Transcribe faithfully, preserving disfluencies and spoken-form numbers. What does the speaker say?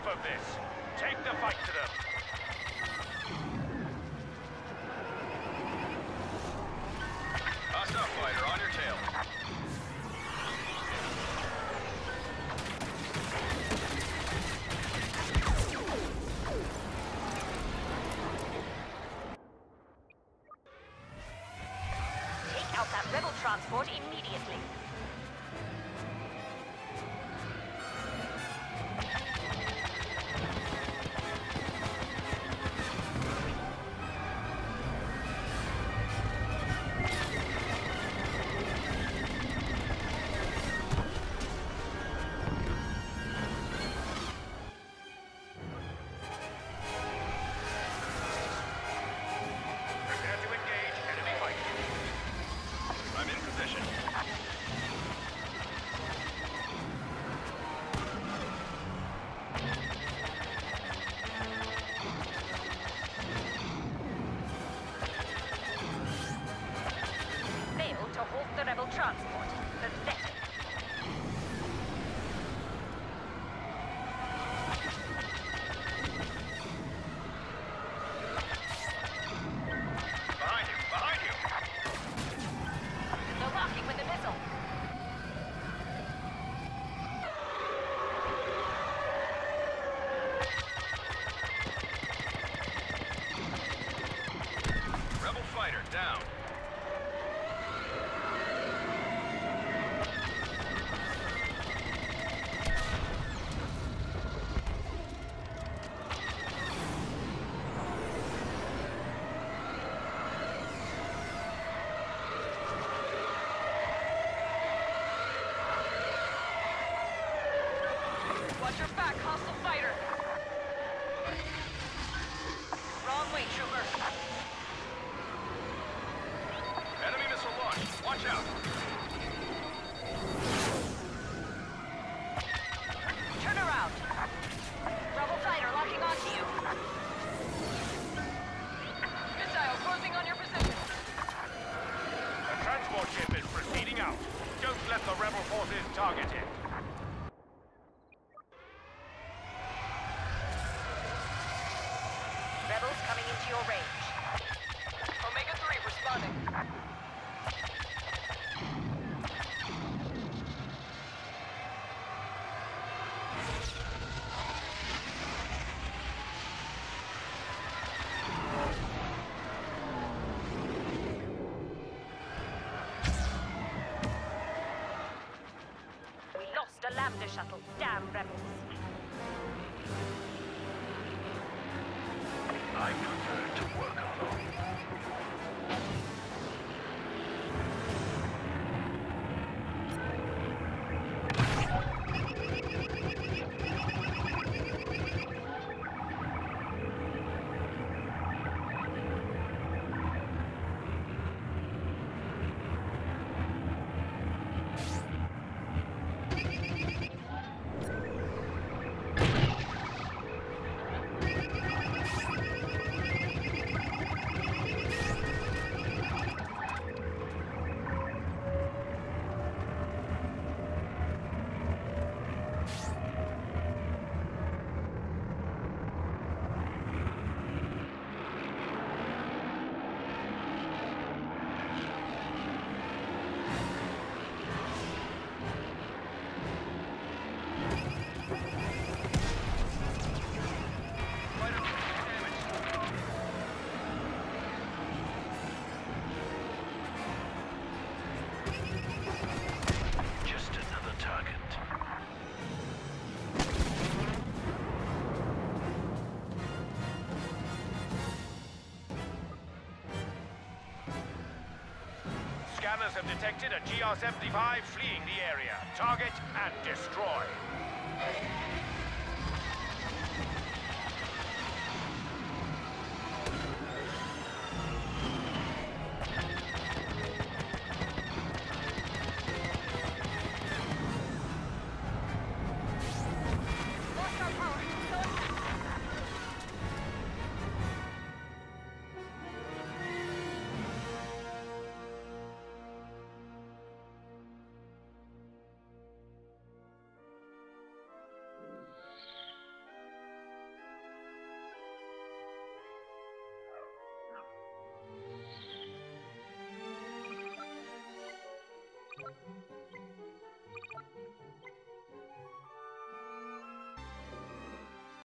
of this. Take the fight to them. Hostile fighter on your tail. Take out that rebel transport immediately. Transport. Pathetic. Behind you! Behind you! They're walking with the missile. Rebel fighter down. Watch your back, hostile fighter. Wrong way, trooper. Enemy missile launched. Watch out. Turn around. Rebel fighter locking onto you. Missile closing on your position. The transport ship is proceeding out. Don't let the rebel forces target it. Rebels coming into your range. Omega three responding. We lost a Lambda shuttle. Damn rebels. I prefer to work alone. Scanners have detected a G R seventy-five fleeing the area. Target and destroy.